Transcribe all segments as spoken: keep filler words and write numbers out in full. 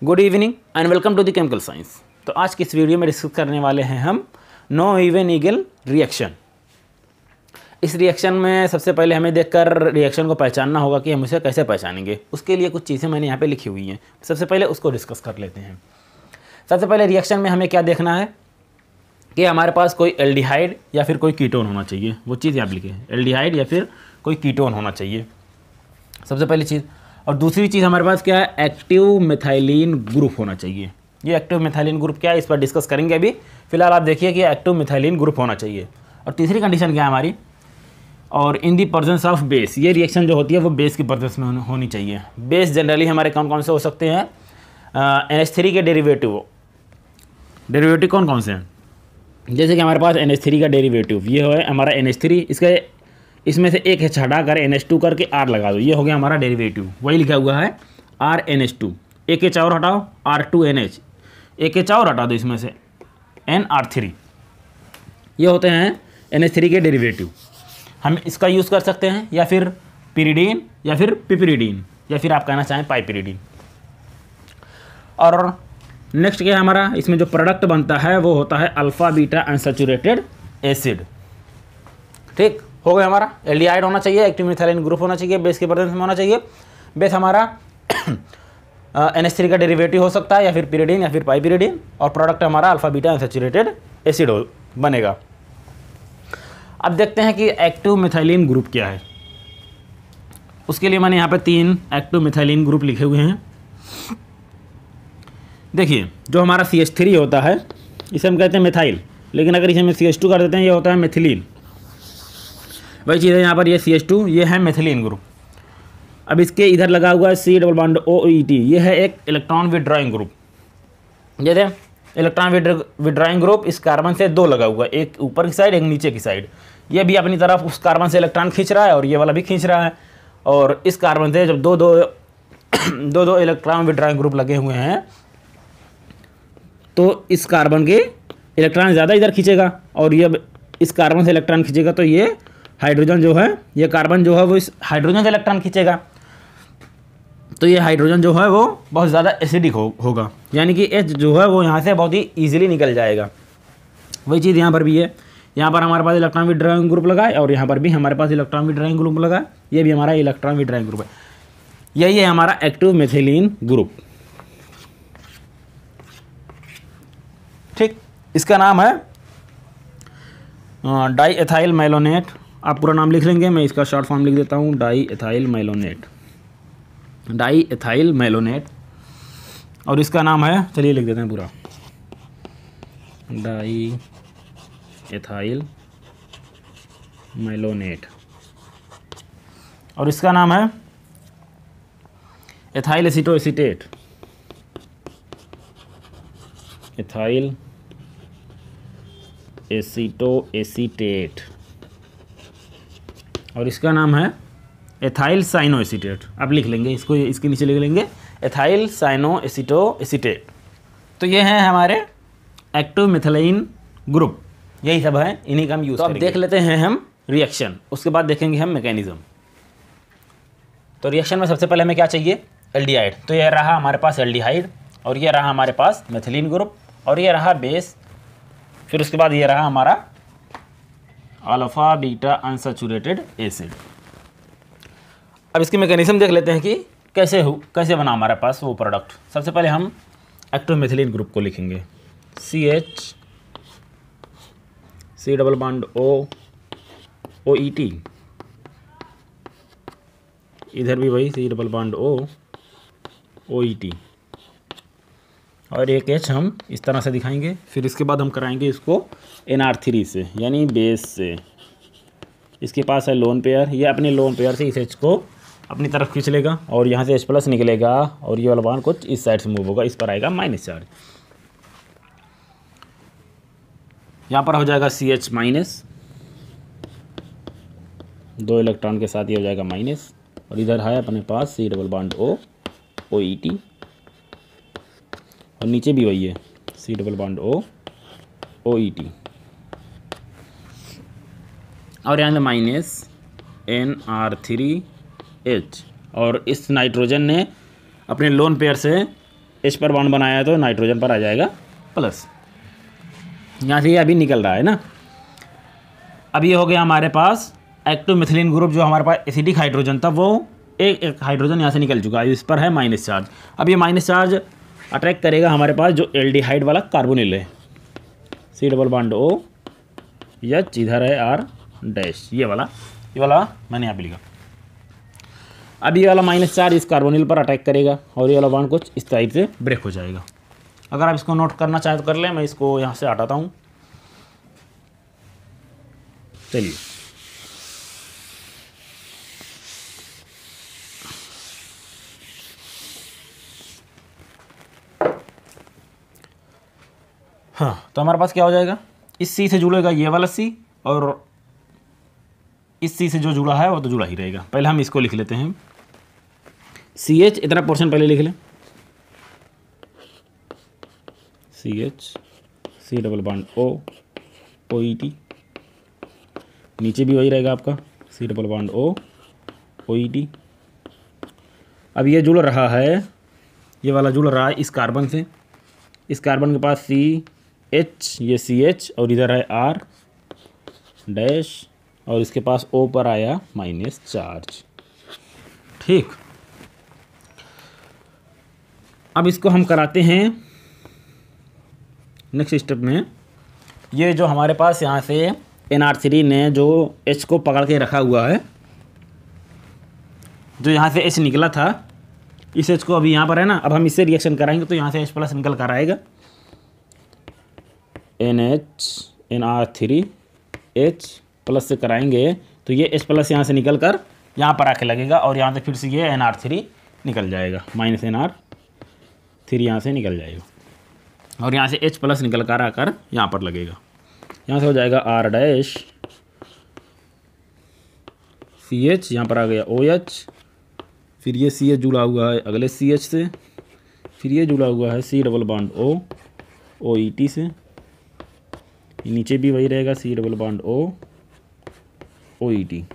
Good evening and welcome to the chemical science. तो आज की इस वीडियो में डिस्कस करने वाले हैं हम नो इवन ईगल रिएक्शन। इस रिएक्शन में सबसे पहले हमें देखकर रिएक्शन को पहचानना होगा कि हम इसे कैसे पहचानेंगे। उसके लिए कुछ चीज़ें मैंने यहाँ पे लिखी हुई हैं, सबसे पहले उसको डिस्कस कर लेते हैं। सबसे पहले रिएक्शन में हमें क्या देखना है कि हमारे पास कोई एल्डिहाइड या फिर कोई कीटोन होना चाहिए। वो चीज़ यहाँ पे लिखी है, एल्डिहाइड या फिर कोई कीटोन होना चाहिए, सबसे पहली चीज़। और दूसरी चीज़ हमारे पास क्या है, एक्टिव मिथाइलिन ग्रुप होना चाहिए। ये एक्टिव मिथाइलिन ग्रुप क्या है, इस पर डिस्कस करेंगे अभी। फिलहाल आप देखिए कि एक्टिव मिथाइलिन ग्रुप होना चाहिए। और तीसरी कंडीशन क्या है हमारी, और in the presence of base. ये रिएक्शन जो होती है वो बेस की प्रेजेंस में होनी चाहिए। बेस जनरली हमारे कौन कौन से हो सकते हैं, एन एच थ्री के डेरिवेटिव। डेरिवेटिव कौन कौन से हैं, जैसे कि हमारे पास एन एच थ्री का डेरिवेटिव ये है हमारा एन एच थ्री, इसका इसमें से एक एच हटा कर एन एच टू करके आर लगा दो, ये हो गया हमारा डेरिवेटिव। वही लिखा हुआ है आर एन एच टू। एक एच और हटाओ, आर टू एन एच, एक एच और हटा दो इसमें से एन आर थ्री। ये होते हैं एन एच थ्री के डेरिवेटिव। हम इसका यूज़ कर सकते हैं या फिर पिरिडीन या फिर पिपरिडीन या फिर आप कहना चाहें पाइपिरिडीन। और नेक्स्ट क्या है हमारा, इसमें जो प्रोडक्ट बनता है वो होता है अल्फ़ा बीटा अनसैचुरेटेड एसिड। ठीक हो गया, हमारा एल्डिहाइड होना चाहिए, एक्टिव मिथाइलिन ग्रुप होना चाहिए, बेस के प्रेजेंस में होना चाहिए। बेस हमारा एन एच थ्री का डेरिवेटिव हो सकता है या फिर पिरिडीन या फिर पाइपिरिडीन, और प्रोडक्ट हमारा अल्फा बीटा अनसैचुरेटेड एसिड बनेगा। अब देखते हैं कि एक्टिव मिथाइलिन ग्रुप क्या है। उसके लिए मैंने यहाँ पे तीन एक्टिव मिथाइलिन ग्रुप लिखे हुए हैं। देखिए, जो हमारा सी एच थ्री होता है इसे हम कहते हैं मिथाइल, लेकिन अगर इसे हम सी एच टू कर देते हैं ये होता है मिथिलीन। वही चीज़ है यहाँ पर, ये सी एच टू, ये है मिथिलीन ग्रुप। अब इसके इधर लगा हुआ है C double bond O E T, ये है एक इलेक्ट्रॉन विड्रॉइंग ग्रुप। जैसे इलेक्ट्रॉन विड्रॉइंग ग्रुप, इस कार्बन से दो लगा हुआ है, एक ऊपर की साइड एक नीचे की साइड। ये भी अपनी तरफ उस कार्बन से इलेक्ट्रॉन खींच रहा है और ये वाला भी खींच रहा है। और इस कार्बन से जब दो दो दो दो इलेक्ट्रॉन विड्रॉइंग ग्रुप लगे हुए हैं तो इस कार्बन के इलेक्ट्रॉन ज़्यादा इधर खींचेगा, और ये इस कार्बन से इलेक्ट्रॉन खींचेगा तो ये हाइड्रोजन जो है, ये कार्बन जो है वो इस हाइड्रोजन से इलेक्ट्रॉन खींचेगा, तो ये हाइड्रोजन जो है वो बहुत ज़्यादा एसिडिक हो, होगा। यानी कि एच जो है वो यहाँ से बहुत ही ईजिली निकल जाएगा। वही चीज़ यहाँ पर भी है, यहाँ पर हमारे पास इलेक्ट्रॉन विड्रॉइंग ग्रुप लगा है और यहाँ पर भी हमारे पास इलेक्ट्रॉन विड्रॉइंग ग्रुप लगा है। ये भी हमारा इलेक्ट्रॉन विड्रॉइंग ग्रुप है। यही है हमारा एक्टिव मिथिलीन ग्रुप। ठीक, इसका नाम है डाई एथाइल मैलोनेट। आप पूरा नाम लिख लेंगे, मैं इसका शॉर्ट फॉर्म लिख देता हूँ, di ethyl malonate. Di ethyl malonate, और इसका नाम है, चलिए लिख देते हैं पूरा, डाई एथाइल मैलोनेट। और इसका नाम है ethyl aceto acetate, ethyl aceto acetate. और इसका नाम है एथाइल साइनो एसीटेट। आप लिख लेंगे इसको, इसके नीचे लिख लेंगे एथाइल साइनो एसीटो एसीटेट। तो ये हैं हमारे एक्टिव मिथाइलिन ग्रुप, यही सब है, इन्हीं का हम यूज़ करेंगे। तो अब देख लेते हैं हम रिएक्शन, उसके बाद देखेंगे हम मैकेनिज्म। तो रिएक्शन में सबसे पहले हमें क्या चाहिए, एल्डिहाइड। तो ये रहा हमारे पास एल्डिहाइड, और ये रहा हमारे पास मिथिलीन ग्रुप, और ये रहा बेस। फिर उसके बाद ये रहा हमारा अल्फा बीटा अनसैचुरेटेड एसिड। अब इसकी मैकेनिज्म देख लेते हैं कि कैसे हो कैसे बना हमारे पास वो प्रोडक्ट। सबसे पहले हम एक्टिव मिथिलीन ग्रुप को लिखेंगे, C H C double bond O O E T, इधर भी वही C double bond O O E T, और एक एच हम इस तरह से दिखाएंगे। फिर इसके बाद हम कराएंगे इसको एन आर थ्री से, यानी बेस से। इसके पास है लोन पेयर, ये अपने लोन पेयर से इस एच को अपनी तरफ खींच लेगा और यहाँ से एच प्लस निकलेगा, और ये वाला बॉन्ड कुछ इस साइड से मूव होगा, इस पर आएगा माइनस चार्ज। यहाँ पर हो जाएगा सी एच माइनस, दो इलेक्ट्रॉन के साथ ये हो जाएगा माइनस, और इधर है अपने पास C double bond O O E T, और नीचे भी वही है C double bond O O E T, और यहाँ पे minus N R three H, और इस नाइट्रोजन ने अपने लोन पेयर से H पर बॉन्ड बनाया है तो नाइट्रोजन पर आ जाएगा प्लस। यहाँ से ये अभी निकल रहा है ना। अब ये हो गया हमारे पास एक्टिव मिथिलीन ग्रुप, जो हमारे पास एसिडिक हाइड्रोजन था वो एक एक हाइड्रोजन यहाँ से निकल चुका है, इस पर है माइनस चार्ज। अब ये माइनस चार्ज अट्रैक्ट करेगा हमारे पास जो एल्डिहाइड वाला कार्बोनिल है, C double bond O H, इधर है आर डैश, ये वाला ये वाला मैंने यहाँ पे लिखा। अब ये वाला माइनस चार्ज इस कार्बोनिल पर अटैक करेगा और ये वाला बॉन्ड कुछ इस टाइप से ब्रेक हो जाएगा। अगर आप इसको नोट करना चाहें तो कर लें, मैं इसको यहाँ से हटाता हूँ। चलिए, हाँ, तो हमारे पास क्या हो जाएगा, इस सी से जुड़ेगा ये वाला सी, और इस सी से जो जुड़ा है वो तो जुड़ा ही रहेगा। पहले हम इसको लिख लेते हैं, सी एच, इतना पोर्शन पहले लिख लें, C H, C double bond O, O E T, नीचे भी वही रहेगा आपका, C double bond O, O E T. अब ये जुड़ रहा है, ये वाला जुड़ रहा है इस कार्बन से, इस कार्बन के पास सी एच, ये सी एच, और इधर है आर डैश, और इसके पास ओ पर आया माइनस चार्ज। ठीक, अब इसको हम कराते हैं नेक्स्ट स्टेप में। ये जो हमारे पास यहाँ से एन आर थ्री ने जो H को पकड़ के रखा हुआ है, जो यहाँ से H निकला था, इस H को अभी यहाँ पर है ना, अब हम इससे रिएक्शन कराएंगे तो यहाँ से H प्लस निकल कर आएगा, N H N R three H plus से कराएंगे तो ये H प्लस यहाँ से निकल कर यहाँ पर आके लगेगा, और यहाँ से फिर से ये एन आर थ्री निकल जाएगा, माइनस एन आर थ्री यहाँ से निकल जाएगा, और यहाँ से H प्लस निकल कर आकर यहाँ पर लगेगा। यहाँ से हो जाएगा आर डैश सी एच, यहाँ पर आ गया ओ एच, फिर ये सी एच जुड़ा हुआ है अगले सी एच से, फिर ये जुड़ा हुआ है C double bond O, O E T से, नीचे भी वही रहेगा C double bond O, O E T.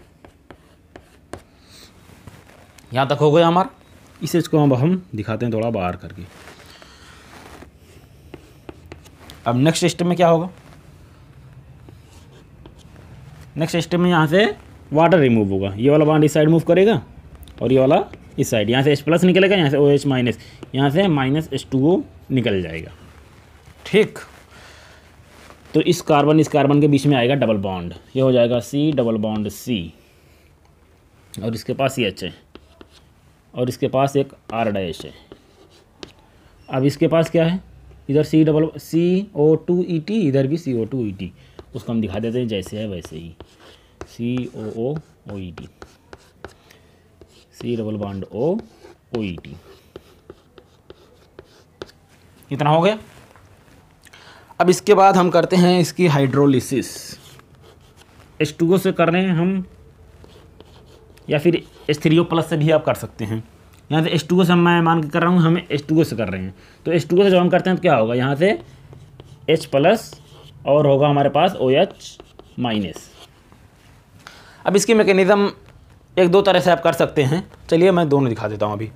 यहाँ तक हो गया हमारा। इस एच को अब हम दिखाते हैं थोड़ा बाहर करके। अब नेक्स्ट स्टेप में क्या होगा, नेक्स्ट स्टेप में यहाँ से वाटर रिमूव होगा, ये वाला बॉन्ड इस साइड मूव करेगा और ये वाला इस साइड, यहाँ से H प्लस निकलेगा, यहाँ से ओ एच माइनस, यहाँ से माइनस एच टू ओ निकल जाएगा। ठीक, तो इस कार्बन इस कार्बन के बीच में आएगा डबल बॉन्ड, ये हो जाएगा सी डबल बॉन्ड सी, और इसके पास सी एच है, और इसके पास एक आर डैश है। अब इसके पास क्या है, इधर C double C O two E T, इधर भी सी ओ टू ई टी, उसको हम दिखा देते हैं जैसे है वैसे ही, C O O O E T, C double bond O, O E T. इतना हो गया। अब इसके बाद हम करते हैं इसकी हाइड्रोलिसिस। एच टू ओ से कर रहे हैं हम, या फिर एच थ्री ओ प्लस से भी आप कर सकते हैं। यहाँ से एच टू ओ से मैं मान के कर रहा हूँ, हमें एच टू ओ से कर रहे हैं, तो एच टू ओ से जब हम करते हैं तो क्या होगा, यहाँ से H प्लस और होगा हमारे पास ओ एच माइनस। अब इसकी मैकेनिज़्म एक दो तरह से आप कर सकते हैं, चलिए मैं दोनों दिखा देता हूँ अभी।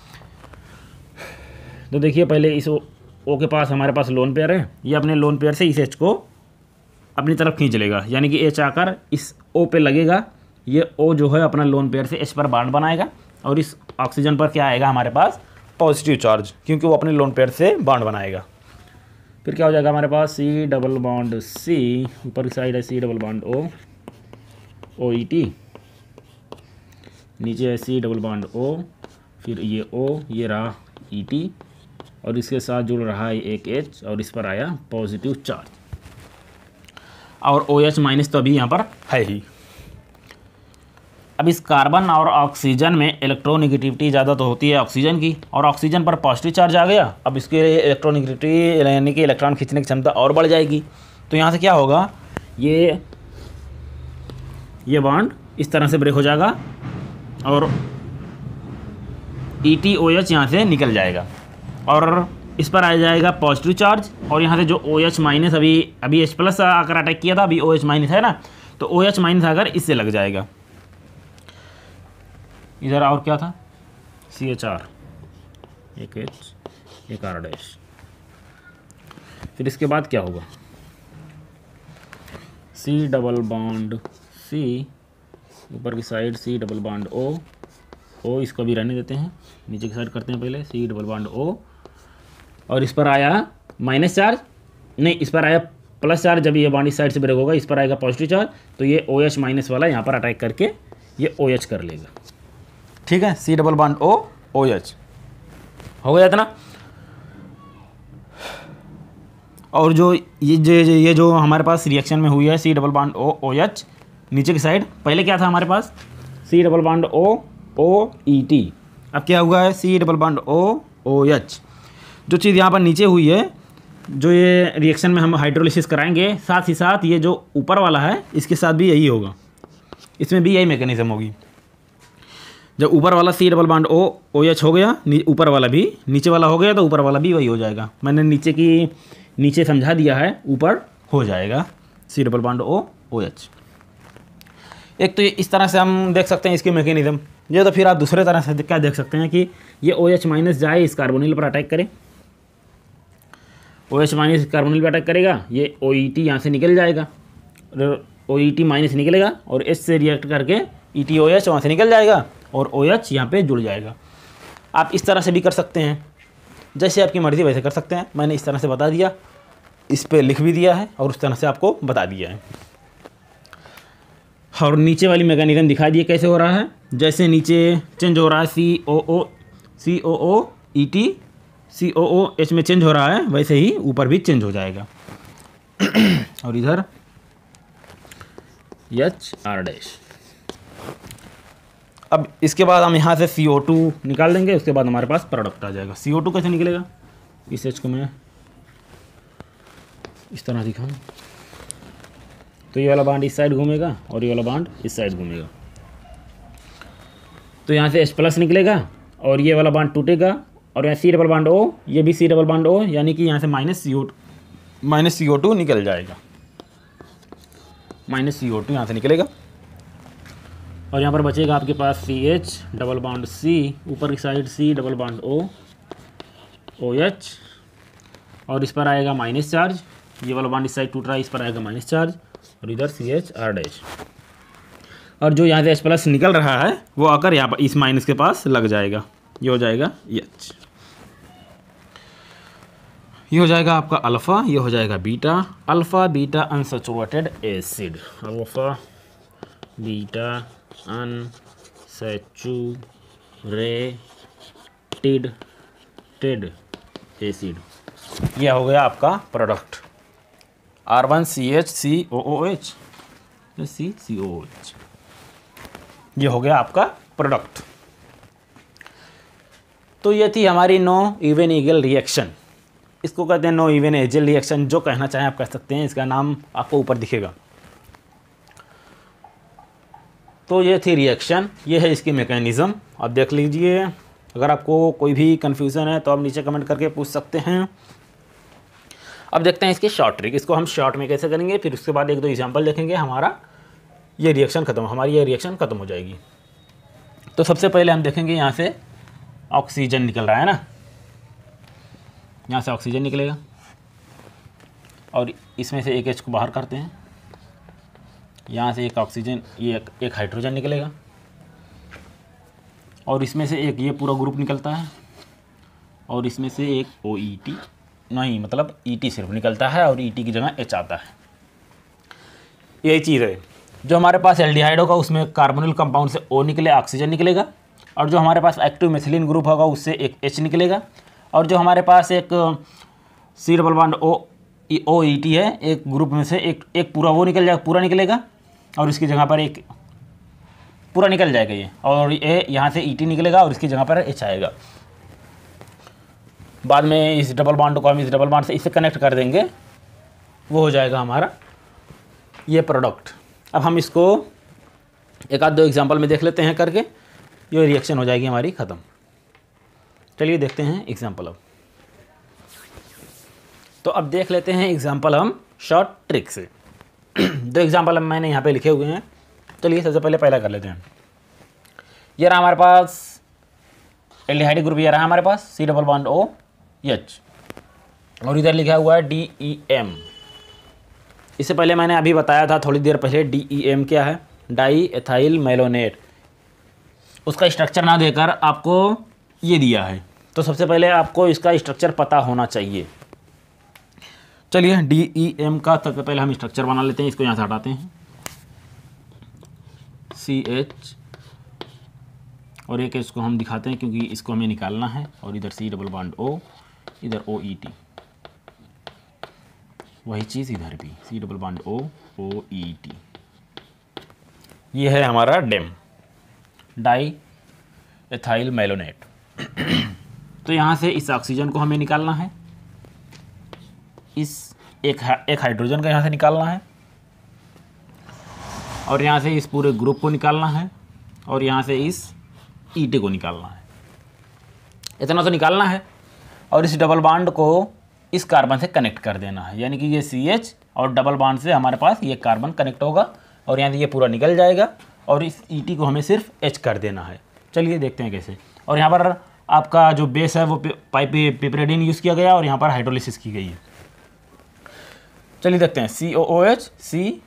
तो देखिए, पहले इस ओ, ओ के पास हमारे पास लोन पेयर है, ये अपने लोन पेयर से इस H को अपनी तरफ खींच लेगा, यानी कि H आकर इस O पे लगेगा, ये O जो है अपना लोन पेयर से H पर बॉन्ड बनाएगा, और इस ऑक्सीजन पर क्या आएगा हमारे पास, पॉजिटिव चार्ज, क्योंकि वो अपने लोन पेयर से बॉन्ड बनाएगा। फिर क्या हो जाएगा हमारे पास सी डबल बॉन्ड सी, ऊपर की साइड है C double bond O, O E T, नीचे है सी डबल बॉन्ड ओ, फिर ये O, ये रहा ई टी, और इसके साथ जुड़ रहा है एक H, और इस पर आया पॉजिटिव चार्ज, और ओ एच माइनस तो अभी यहाँ पर है ही। अब इस कार्बन और ऑक्सीजन में इलेक्ट्रोनेगेटिविटी ज़्यादा तो होती है ऑक्सीजन की, और ऑक्सीजन पर पॉजिटिव चार्ज आ गया, अब इसके इलेक्ट्रोनेगेटिविटी यानी कि इलेक्ट्रॉन खींचने की क्षमता और बढ़ जाएगी। तो यहाँ से क्या होगा, ये ये बॉन्ड इस तरह से ब्रेक हो जाएगा, और ई टी ओ एच यहाँ से निकल जाएगा, और इस पर आ जाएगा पॉजिटिव चार्ज, और यहाँ से जो ओ एच माइनस अभी अभी H प्लस आकर अटैक किया था, अभी ओ एच माइनस है ना, तो ओ एच माइनस आकर इससे लग जाएगा। इधर और क्या था, सी एच आर, एक H, एक आर डैश। फिर इसके बाद क्या होगा, सी डबल बॉन्ड सी, ऊपर की side C double bond O, O इसको भी रहने देते हैं, नीचे की साइड करते हैं पहले, सी डबल बॉन्ड ओ, और इस पर आया माइनस चार्ज, नहीं इस पर आया प्लस चार्ज, जब ये बॉन्ड इस साइड से ब्रेक होगा इस पर आएगा पॉजिटिव चार्ज, तो ये ओ एच माइनस वाला यहाँ पर अटैक करके ये ओ एच कर लेगा। ठीक है, C double bond O O H हो गया था ना। और जो ये जो ये जो हमारे पास रिएक्शन में हुई है C double bond O O H, नीचे की साइड पहले क्या था हमारे पास, C double bond O O E T, अब क्या हुआ है C double bond O O H. जो चीज़ यहाँ पर नीचे हुई है, जो ये रिएक्शन में हम हाइड्रोलिसिस कराएंगे, साथ ही साथ ये जो ऊपर वाला है इसके साथ भी यही होगा, इसमें भी यही मैकेनिज्म होगी। जब ऊपर वाला C double bond O O H हो गया, ऊपर वाला भी, नीचे वाला हो गया तो ऊपर वाला भी वही हो जाएगा। मैंने नीचे की नीचे समझा दिया है, ऊपर हो जाएगा C double bond O O H. एक तो ये इस तरह से हम देख सकते हैं इसके मैकेनिज्म। ये तो फिर आप दूसरे तरह से क्या देख सकते हैं कि ये ओ एच माइनस जाए इस कार्बोनिल पर अटैक करे, ओ एच माइनस कार्बोनिल पर अटैक करेगा, ये ओ ई टी यहाँ से निकल जाएगा, ओ ई टी माइनस निकलेगा और एच से रिएक्ट करके ई टी ओ एच वहाँ से निकल जाएगा और ओ एच यहाँ पे जुड़ जाएगा। आप इस तरह से भी कर सकते हैं, जैसे आपकी मर्ज़ी वैसे कर सकते हैं। मैंने इस तरह से बता दिया, इस पे लिख भी दिया है और उस तरह से आपको बता दिया है। और नीचे वाली मैकेनिज्म दिखा दिए कैसे हो रहा है। जैसे नीचे चेंज हो रहा है C O O C O O E T C O O H में चेंज हो रहा है, वैसे ही ऊपर भी चेंज हो जाएगा। और इधर एच आर डैश। अब इसके बाद हम यहाँ से सी ओ टू निकाल देंगे, उसके बाद हमारे पास प्रोडक्ट आ जाएगा। सी ओ टू कैसे निकलेगा, इस एच को मैं इस तरह दिखाऊँ तो ये वाला बांड इस साइड घूमेगा और ये वाला बांड इस साइड घूमेगा, तो यहाँ से H प्लस निकलेगा और ये वाला बांड टूटेगा और यहाँ सी डबल बांड O, ये भी सी डबल बांड O, यानी कि यहाँ से minus C O minus C O two निकल जाएगा, माइनस सी ओ टू यहाँ से निकलेगा और यहाँ पर बचेगा आपके पास C H double bond C, ऊपर की side C double bond O O H, और इस पर आएगा माइनस चार्ज, ये वाला बांड इस साइड टूट रहा है, इस पर आएगा माइनस चार्ज और इधर सी एच आर डैश, और जो यहाँ से H प्लस निकल रहा है वो आकर यहाँ पर इस माइनस के पास लग जाएगा, ये हो जाएगा H, ये हो जाएगा आपका अल्फ़ा, ये हो जाएगा beta. Alpha beta unsaturated acid, alpha beta unsaturated टेड एसिड, यह हो गया आपका product R one C H C O O H C C O H, ये हो गया आपका प्रोडक्ट। तो ये थी हमारी नो इवन ईगल रिएक्शन। इसको कहते हैं नो इवन एजल रिएक्शन, जो कहना चाहें आप कह सकते हैं, इसका नाम आपको ऊपर दिखेगा। तो ये थी रिएक्शन, ये है इसकी मैकेनिज़्म। आप देख लीजिए, अगर आपको कोई भी कन्फ्यूज़न है तो आप नीचे कमेंट करके पूछ सकते हैं। अब देखते हैं इसकी शॉर्ट ट्रिक, इसको हम शॉर्ट में कैसे करेंगे, फिर उसके बाद एक दो एग्जांपल देखेंगे, हमारा ये रिएक्शन ख़त्म हमारी ये रिएक्शन ख़त्म हो जाएगी। तो सबसे पहले हम देखेंगे यहाँ से ऑक्सीजन निकल रहा है ना, यहाँ से ऑक्सीजन निकलेगा और इसमें से एक एच को बाहर करते हैं, यहाँ से एक ऑक्सीजन, ये एक, एक हाइड्रोजन निकलेगा और इसमें से एक ये पूरा ग्रुप निकलता है और इसमें से एक ओ ई टी नहीं, मतलब ई टी सिर्फ निकलता है और ई टी की जगह एच आता है। यही चीज़ है, जो हमारे पास एल्डिहाइड होगा उसमें कार्बोनिल कंपाउंड से O निकले, ऑक्सीजन निकलेगा, और जो हमारे पास एक्टिव मेथिलीन ग्रुप होगा उससे एक H निकलेगा, और जो हमारे पास एक C double bond O O E T है, एक ग्रुप में से एक एक पूरा वो निकल जाएगा, पूरा निकलेगा और इसकी जगह पर एक पूरा निकल जाएगा ये, और ये यहाँ से ई टी निकलेगा और इसकी जगह पर H आएगा। बाद में इस डबल बॉन्ड को हम इस डबल बॉन्ड से इससे कनेक्ट कर देंगे, वो हो जाएगा हमारा ये प्रोडक्ट। अब हम इसको एक आध दो एग्जांपल में देख लेते हैं करके, ये रिएक्शन हो जाएगी हमारी ख़त्म। चलिए देखते हैं एग्जांपल। अब तो अब देख लेते हैं एग्जांपल हम शॉर्ट ट्रिक से। दो एग्जांपल मैंने यहाँ पे लिखे हुए हैं, चलिए सबसे पहले पहला कर लेते हैं। ये रहा हमारे पास एल्डिहाइड ग्रुप, ये रहा हमारे पास C double bond O, H, और इधर लिखा हुआ है डी ई एम। इससे पहले मैंने अभी बताया था थोड़ी देर पहले डी ई एम क्या है, डाई एथाइल मैलोनेट। उसका स्ट्रक्चर ना देकर आपको ये दिया है, तो सबसे पहले आपको इसका स्ट्रक्चर पता होना चाहिए। चलिए डी ई एम का सबसे पहले हम स्ट्रक्चर बना लेते हैं। इसको यहाँ से हटाते हैं, सी एच और एक इसको हम दिखाते हैं क्योंकि इसको हमें निकालना है, और इधर सी डबल बॉन्ड ओ, इधर ओ ई टी, वही चीज़ इधर भी C double bond O, O E T. ये है हमारा डेम, डाई एथाइल मैलोनेट। तो यहाँ से इस ऑक्सीजन को हमें निकालना है, इस एक एक हाइड्रोजन का यहाँ से निकालना है, और यहाँ से इस पूरे ग्रुप को निकालना है, और यहाँ से इस ई टी को निकालना है। इतना तो निकालना है, और इस डबल बॉन्ड को इस कार्बन से कनेक्ट कर देना है, यानी कि ये सी एच और डबल बॉन्ड से हमारे पास ये कार्बन कनेक्ट होगा, और यहाँ से ये पूरा निकल जाएगा, और इस ई टी को हमें सिर्फ एच कर देना है। चलिए देखते हैं कैसे। और यहाँ पर आपका जो बेस है वो पाइप पिपरेडिन यूज़ किया गया, और यहाँ पर हाइड्रोलिसिस की गई है। चलिए देखते हैं, सी ओ ओ एच, सी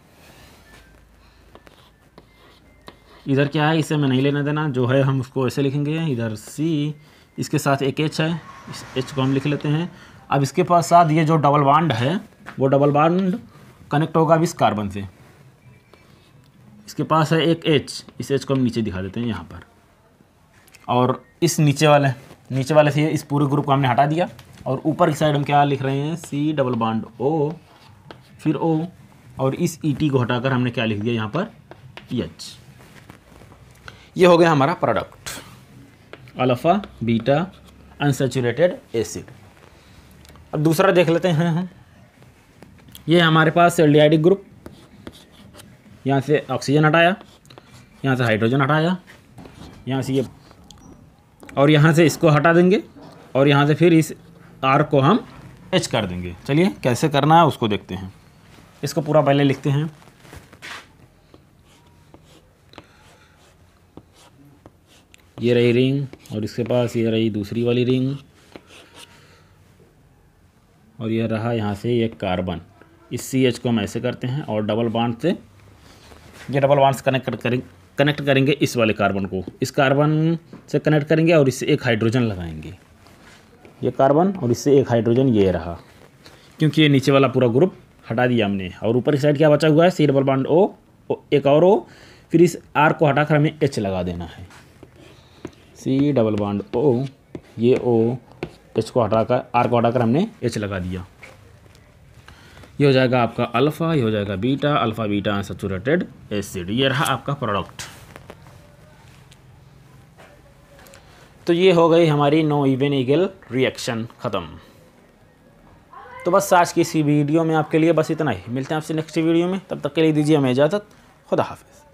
इधर क्या है, इसे मैं नहीं लेना देना, जो है हम उसको ऐसे लिखेंगे। इधर सी, इसके साथ एक एच है, इस एच को हम लिख लेते हैं। अब इसके पास साथ ये जो डबल बॉन्ड है, वो डबल बॉन्ड कनेक्ट होगा अब इस कार्बन से। इसके पास है एक एच, इस एच को हम नीचे दिखा देते हैं यहाँ पर, और इस नीचे वाले नीचे वाले से इस पूरे ग्रुप को हमने हटा दिया, और ऊपर की साइड हम क्या लिख रहे हैं, सी डबल बॉन्ड ओ, फिर ओ, और इस ई टी को हटाकर हमने क्या लिख दिया यहाँ पर, एच। ये हो गया हमारा product, alpha beta unsaturated acid. अब दूसरा देख लेते हैं हम। ये हमारे पास एल्डिहाइडिक ग्रुप, यहाँ से ऑक्सीजन हटाया, यहाँ से हाइड्रोजन हटाया, यहाँ से ये, और यहाँ से इसको हटा देंगे, और यहाँ से फिर इस आर को हम एच कर देंगे। चलिए कैसे करना है उसको देखते हैं। इसको पूरा पहले लिखते हैं। ये रही रिंग, और इसके पास ये रही दूसरी वाली रिंग, और ये रहा यहाँ से ये कार्बन। इस सी एच को हम ऐसे करते हैं, और डबल बॉन्ड से ये डबल बॉन्ड से कनेक्ट करेंगे कनेक्ट करेंगे इस वाले कार्बन को, इस कार्बन से कनेक्ट करेंगे, और इससे एक हाइड्रोजन लगाएंगे। ये कार्बन और इससे एक हाइड्रोजन ये रहा, क्योंकि ये नीचे वाला पूरा ग्रुप हटा दिया हमने, और ऊपर की साइड क्या बचा हुआ है, सी डबल बॉन्ड ओ, एक और ओ, फिर इस आर को हटाकर हमें एच लगा देना है। सी डबल बॉन्ड ओ, ये ओ, एच को हटाकर, आर को हटाकर हमने एच लगा दिया। ये हो जाएगा आपका अल्फ़ा, ये हो जाएगा beta, alpha beta unsaturated acid. ये रहा आपका प्रोडक्ट। तो ये हो गई हमारी नो इवन ईगल रिएक्शन ख़त्म। तो बस आज की इसी वीडियो में आपके लिए बस इतना ही। मिलते हैं आपसे नेक्स्ट वीडियो में, तब तक के लिए दीजिए हमें इजाज़त। खुदा हाफिज़।